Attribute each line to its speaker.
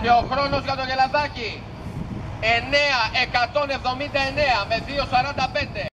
Speaker 1: Και ο χρόνος για το Γελαδάκι 9.179 με 2.45.